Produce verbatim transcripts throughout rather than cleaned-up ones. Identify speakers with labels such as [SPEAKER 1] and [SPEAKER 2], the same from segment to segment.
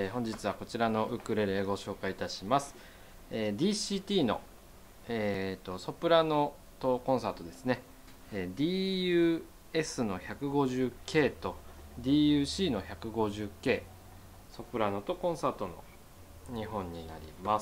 [SPEAKER 1] 本日はこちらのウクレレをご紹介いたします。ディーシーティー の、えー、とソプラノとコンサートですね。 ディーユーエス の ひゃくごじゅうケー と ディーユーシー の ひゃくごじゅうケー ソプラノとコンサートのにほんになります。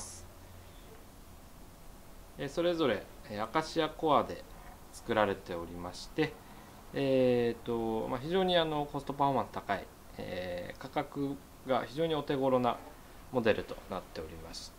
[SPEAKER 1] それぞれアカシアコアで作られておりまして、えーとまあ、非常にあのコストパフォーマンス高い、えー、価格が非常にお手頃なモデルとなっておりまして、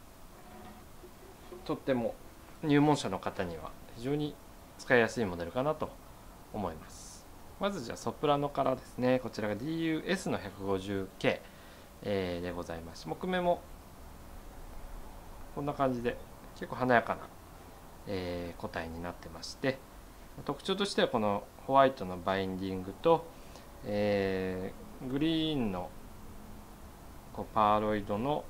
[SPEAKER 1] とっても入門者の方には非常に使いやすいモデルかなと思います。まずじゃあソプラノからですね。こちらが ディーユーエス の ひゃくごじゅうケー、えー、でございます。木目もこんな感じで結構華やかな、えー、個体になってまして、特徴としてはこのホワイトのバインディングと、えー、グリーンのこうパーロイドの、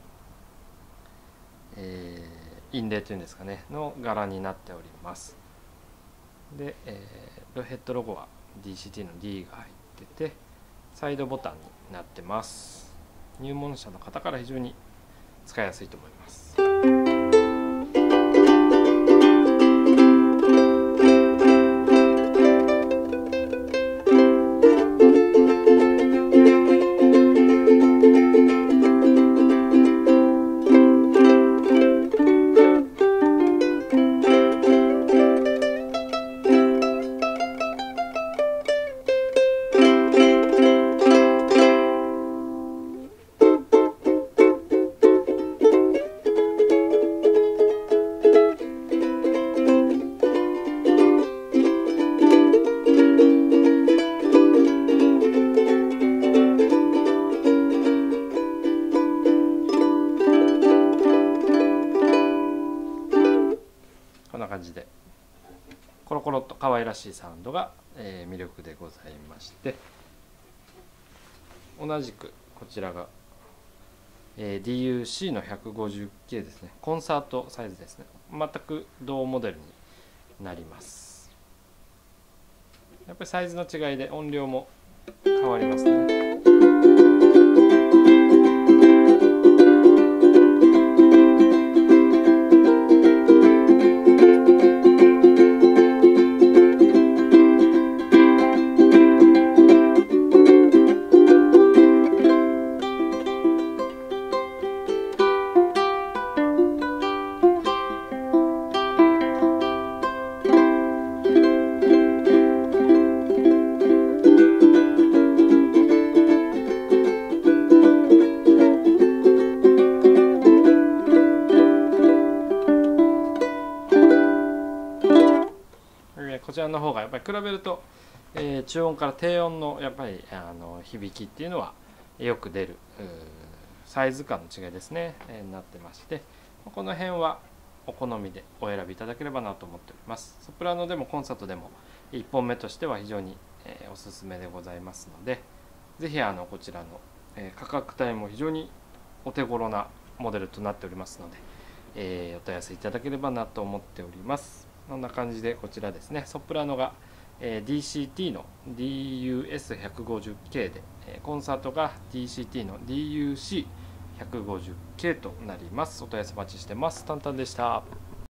[SPEAKER 1] えー、インレイというんですかねの柄になっております。で、えー、ヘッドロゴは ディーシーティー の D が入ってて、サイドボタンになってます。入門者の方から非常に使いやすいと思います。こんな感じでコロコロと可愛らしいサウンドが、えー、魅力でございまして、同じくこちらが、えー、ディーユーシー の ひゃくごじゅうケー ですね。コンサートサイズですね。全く同モデルになります。やっぱりサイズの違いで音量も変わりますね。こちらの方がやっぱり比べると、えー、中音から低音のやっぱりあの響きっていうのはよく出るサイズ感の違いですね、えー、になってまして、この辺はお好みでお選びいただければなと思っております。ソプラノでもコンサートでもいっぽんめとしては非常に、えー、おすすめでございますので、ぜひあのこちらの、えー、価格帯も非常にお手頃なモデルとなっておりますので、えー、お問い合わせいただければなと思っております。こんな感じでこちらですね。ソプラノが ディーシーティー の ディーユーエスひゃくごじゅうケー で、コンサートが ディーシーティー の ディーユーシーひゃくごじゅうケー となります。お問い合わせお待ちしてます。タンタンでした。